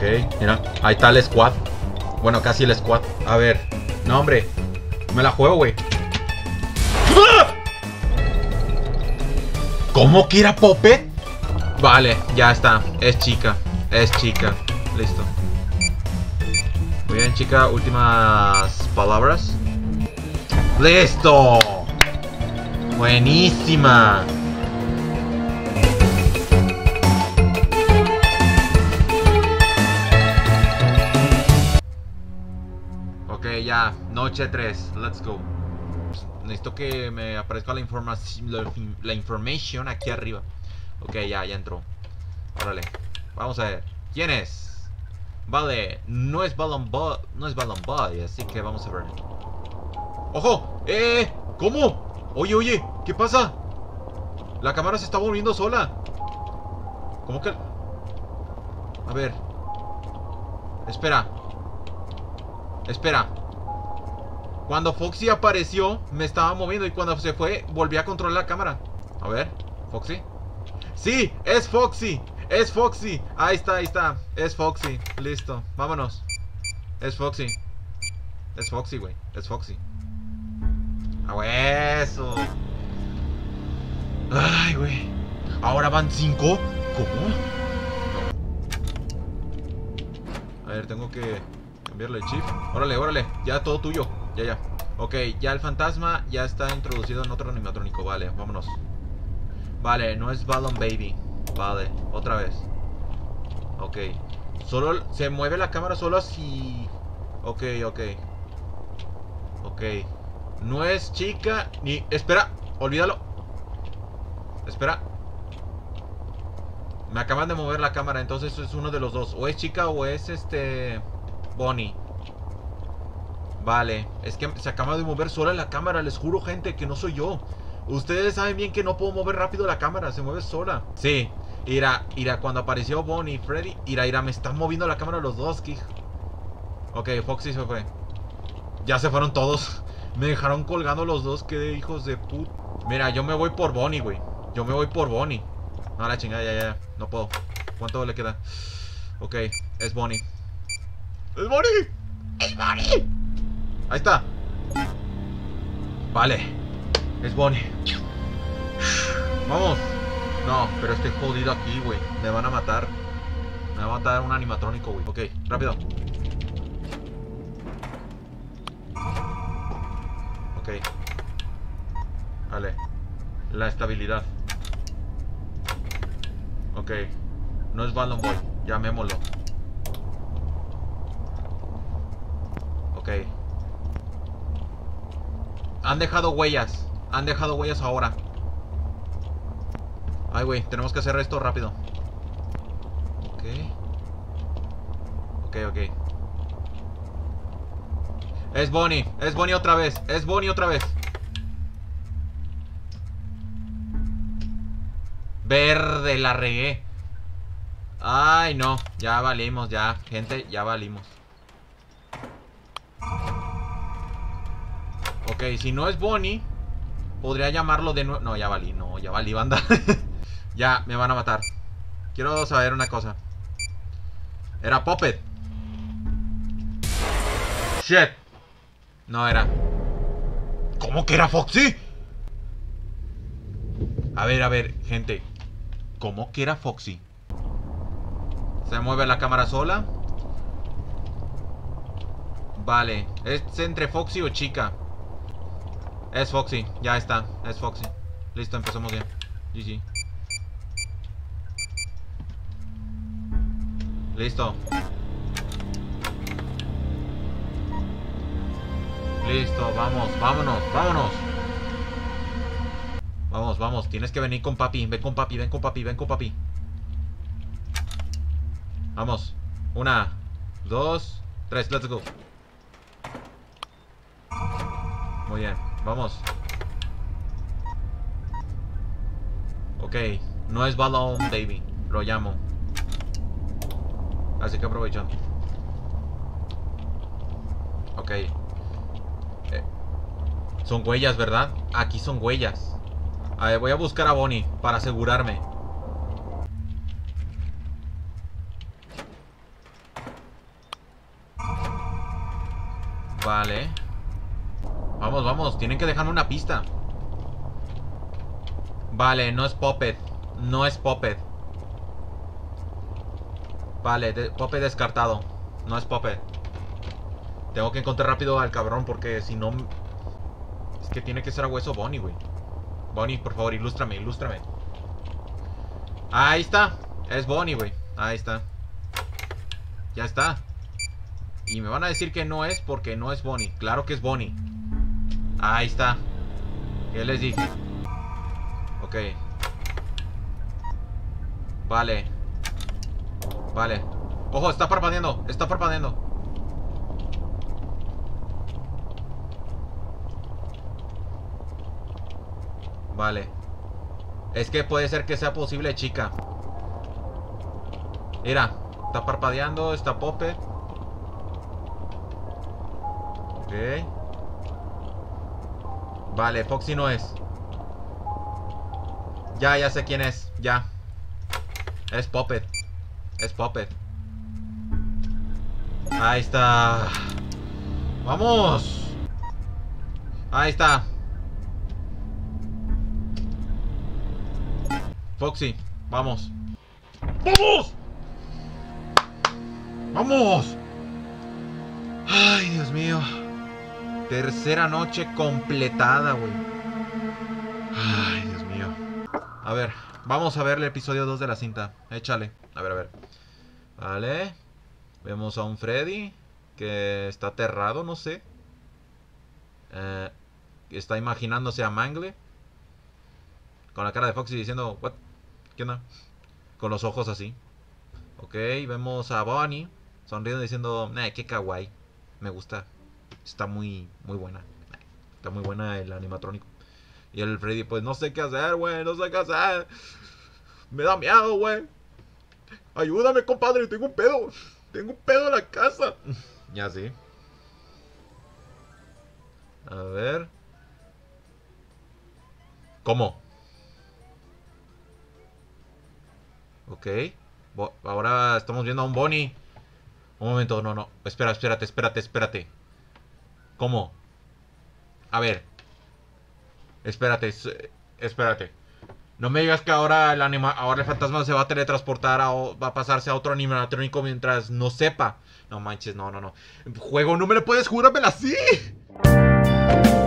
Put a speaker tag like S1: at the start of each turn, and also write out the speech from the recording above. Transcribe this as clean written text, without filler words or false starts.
S1: Ok, mira, ahí está el squad. Bueno, casi el squad. A ver, no hombre, me la juego, güey. ¿Cómo que era Puppet? Vale, ya está, es chica. Es chica, listo. Muy bien, chica, últimas palabras. ¡Listo! Buenísima. Ok, ya, noche 3, let's go. Necesito que me aparezca la información aquí arriba. Ok, ya entró. Órale, vamos a ver. ¿Quién es? Vale, no es Balloon Boy, así que vamos a ver. ¡Ojo! ¿Cómo? Oye, ¿qué pasa? La cámara se está volviendo sola. ¿Cómo que? A ver. Espera. Cuando Foxy apareció, me estaba moviendo. Y cuando se fue, volví a controlar la cámara. A ver, ¿Foxy? ¡Sí! ¡Es Foxy! ¡Es Foxy! Ahí está. Es Foxy. Listo. Vámonos. Es Foxy. Es Foxy, güey. Es Foxy. ¡Ah, eso! ¡Ay, güey! ¿Ahora van 5? ¿Cómo? No. A ver, tengo que cambiarle el chip. Órale. Ya todo tuyo. Ya. Ok, ya el fantasma ya está introducido en otro animatrónico. Vale, vámonos. Vale, no es Balloon Baby. Vale, otra vez. Ok. Solo se mueve la cámara solo si... Ok. No es chica ni... Espera, olvídalo. Espera. Me acaban de mover la cámara, entonces es uno de los dos. O es chica o es Bonnie. Vale, es que se acaba de mover sola la cámara. Les juro, gente, que no soy yo. Ustedes saben bien que no puedo mover rápido la cámara. Se mueve sola. Sí, Ira, cuando apareció Bonnie y Freddy, Ira, me están moviendo la cámara los dos, Kij. Ok, Foxy se fue. Ya se fueron todos. Me dejaron colgando los dos, qué hijos de puta. Mira, yo me voy por Bonnie, güey. Yo me voy por Bonnie. No, la chingada, ya. No puedo. ¿Cuánto le queda? Ok, es Bonnie. ¡Es Bonnie! ¡Es Bonnie! Ahí está. Vale. Es Bonnie. Vamos. No, pero estoy jodido aquí, güey. Me van a matar. Me va a matar un animatrónico, güey. Ok, rápido. Ok. Vale. La estabilidad. Ok. No es Balloon Boy. Llamémoslo. Ok. Han dejado huellas. Han dejado huellas ahora. Ay, güey. Tenemos que hacer esto rápido. Ok. Es Bonnie. Es Bonnie otra vez. Es Bonnie otra vez. Verde, la regué. Ay, no. Ya valimos, ya. Gente, ya valimos. Ok, si no es Bonnie, podría llamarlo de nuevo. No, ya valí, banda. Ya, me van a matar. Quiero saber una cosa. Era Puppet. Shit. No era. ¿Cómo que era Foxy? A ver, gente. ¿Cómo que era Foxy? ¿Se mueve la cámara sola? Vale. ¿Es entre Foxy o chica? Es Foxy, ya está. Es Foxy. Listo, empezamos bien. GG. Listo. Listo, vámonos. Vamos, tienes que venir con papi. Ven con papi. Vamos. 1, 2, 3, let's go. Muy bien, vamos. Ok, no es Balloon Baby. Lo llamo. Así que aprovecho. Ok. Son huellas, ¿verdad? Aquí son huellas. A ver, voy a buscar a Bonnie para asegurarme. Vale. Vamos, vamos. Tienen que dejarme una pista. Vale, no es Puppet. No es Puppet. Vale, Puppet descartado. No es Puppet. Tengo que encontrar rápido al cabrón porque si no... Es que tiene que ser a hueso Bonnie, güey. Bonnie, por favor, ilústrame, ilústrame. Ahí está. Es Bonnie, güey. Ahí está. Ya está. Y me van a decir que no es porque no es Bonnie. Claro que es Bonnie. Ahí está. ¿Qué les dije? Ok. Vale. Vale. Ojo, está parpadeando. Está parpadeando. Vale. Es que puede ser que sea posible, chica. Mira. Está parpadeando. Está Puppet. Ok. Vale, Foxy no es. Ya sé quién es. Ya. Es Puppet. Es Puppet. Ahí está. ¡Vamos! Ahí está. Foxy, vamos. ¡Vamos! ¡Vamos! Ay, Dios mío. Tercera noche completada, güey. Ay, Dios mío. A ver, vamos a ver el episodio 2 de la cinta. Échale. A ver, a ver. Vale. Vemos a un Freddy que está aterrado, no sé. Está imaginándose a Mangle. Con la cara de Foxy diciendo, ¿what? ¿Qué onda? Con los ojos así. Ok, vemos a Bonnie sonriendo diciendo, qué kawaii. Me gusta. Está muy buena. Está muy buena el animatrónico. Y el Freddy, pues no sé qué hacer, güey. No sé qué hacer. Me da miedo, güey. Ayúdame, compadre. Tengo un pedo. Tengo un pedo en la casa. Ya sí. A ver. ¿Cómo? Ok. Ahora estamos viendo a un Bonnie. Un momento, no. Espérate. ¿Cómo? A ver. Espérate. No me digas que ahora el fantasma se va a teletransportar va a pasarse a otro animatrónico mientras no sepa. No manches, no. Juego, no me lo puedes jurármela así.